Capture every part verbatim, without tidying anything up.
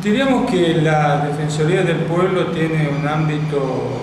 Diríamos que la Defensoría del Pueblo tiene un ámbito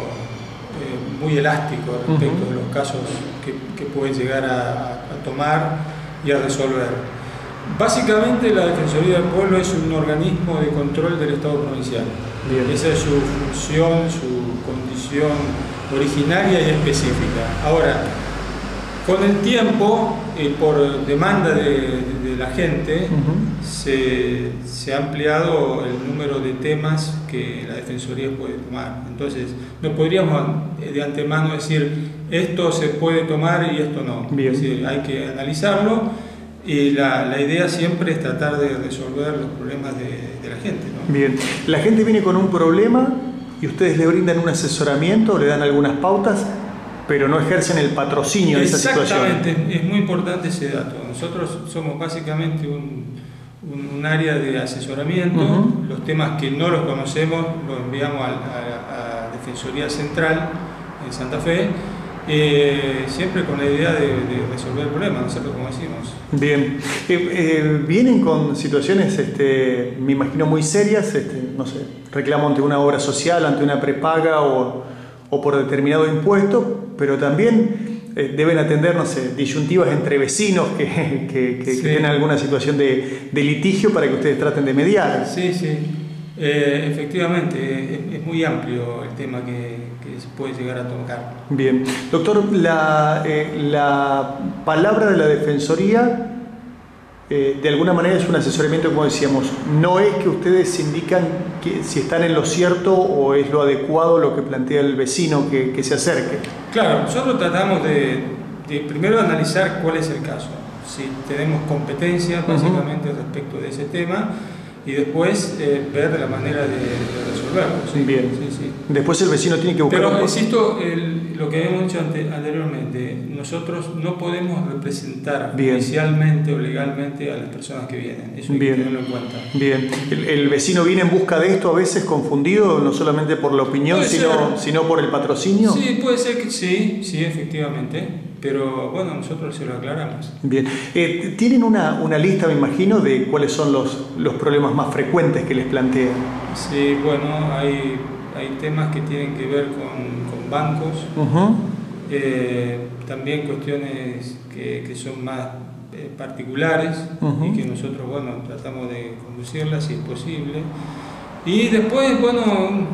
eh, muy elástico respecto uh-huh. de los casos que, que puede llegar a, a tomar y a resolver. Básicamente la Defensoría del Pueblo es un organismo de control del Estado provincial. Bien. Esa es su función, su condición originaria y específica. Ahora, con el tiempo y por demanda de, de, de la gente, uh-huh. se, se ha ampliado el número de temas que la Defensoría puede tomar. Entonces, no podríamos de antemano decir esto se puede tomar y esto no. Bien. Es decir, hay que analizarlo y la, la idea siempre es tratar de resolver los problemas de, de la gente, ¿no? Bien. La gente viene con un problema y ustedes le brindan un asesoramiento, le dan algunas pautas, pero no ejercen el patrocinio de esa situación. Exactamente, es muy importante ese dato. Nosotros somos básicamente un, un, un área de asesoramiento. Uh-huh. Los temas que no los conocemos los enviamos a, a, a Defensoría Central en Santa Fe, eh, siempre con la idea de, de resolver el problema, nosotros como decimos. Bien, eh, eh, vienen con situaciones, este, me imagino, muy serias, este, no sé, reclamo ante una obra social, ante una prepaga o... o por determinado impuesto, pero también eh, deben atender, no sé, disyuntivas entre vecinos que, que, que, sí. que tienen alguna situación de, de litigio para que ustedes traten de mediar. Sí, sí, eh, efectivamente, es, es muy amplio el tema que, que se puede llegar a tocar. Bien. Doctor, la, eh, la palabra de la Defensoría Eh, de alguna manera es un asesoramiento, como decíamos, no es que ustedes indican que si están en lo cierto o es lo adecuado lo que plantea el vecino que, que se acerque. Claro, nosotros tratamos de, de primero analizar cuál es el caso, si tenemos competencia básicamente uh-huh. respecto de ese tema y después eh, ver la manera de, de resolverlo. ¿Sí? Bien. Sí, sí. Después el vecino tiene que buscar... Pero insisto, el, lo que hemos dicho ante, anteriormente, nosotros no podemos representar Bien. Oficialmente o legalmente a las personas que vienen. Eso hay Bien. Que tenerlo en cuenta. Bien. El, el vecino viene en busca de esto a veces confundido, no solamente por la opinión, sino, sino por el patrocinio. Sí, puede ser que sí, sí, efectivamente. Pero bueno, nosotros se lo aclaramos. Bien. Eh, ¿Tienen una, una lista, me imagino, de cuáles son los, los problemas más frecuentes que les plantean? Sí, bueno, hay, hay temas que tienen que ver con, con bancos, uh-huh. eh, también cuestiones que, que son más eh, particulares uh-huh. y que nosotros, bueno, tratamos de conducirlas si es posible. Y después, bueno,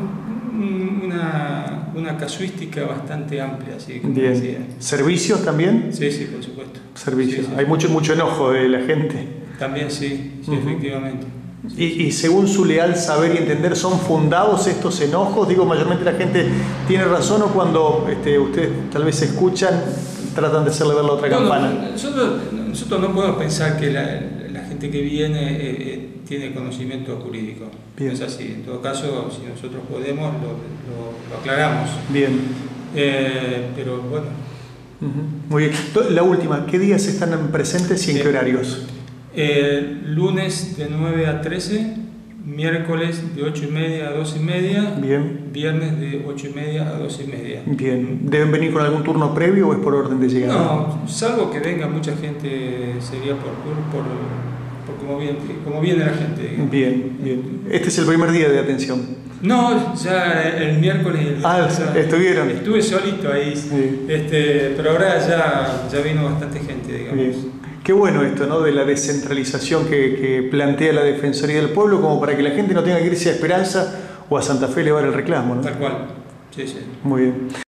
una, una casuística bastante amplia, así como Bien. Decía. ¿Servicios también? Sí, sí, por supuesto. Servicios. Sí, sí. Hay mucho, mucho enojo de la gente. También sí, sí, uh-huh. efectivamente. Y, y según su leal saber y entender, ¿son fundados estos enojos? Digo, mayormente la gente tiene razón o cuando este, ustedes tal vez escuchan, tratan de hacerle ver la otra bueno, campana. Nosotros, nosotros no podemos pensar que la, la gente que viene eh, eh, tiene conocimiento jurídico. Bien. No es así. En todo caso, si nosotros podemos, lo, lo, lo aclaramos. Bien. Eh, pero bueno. Uh-huh. Muy bien. La última, ¿qué días están presentes y en eh, qué horarios? Eh, lunes de nueve a trece, miércoles de ocho y media a doce y media, Bien. Viernes de ocho y media a doce y media. Bien. ¿Deben venir con algún turno previo o es por orden de llegada? No, salvo que venga mucha gente, sería por turno, por, por como, viene, como viene la gente. Digamos. Bien, bien. Este es el primer día de atención. No, ya el miércoles y el Ah, estuvieron. Estuve solito ahí, sí. este, pero ahora ya, ya vino bastante gente, digamos. Bien. Qué bueno esto, ¿no? De la descentralización que, que plantea la Defensoría del Pueblo, como para que la gente no tenga que irse a Esperanza o a Santa Fe a elevar el reclamo, ¿no? Tal cual, sí, sí. Muy bien.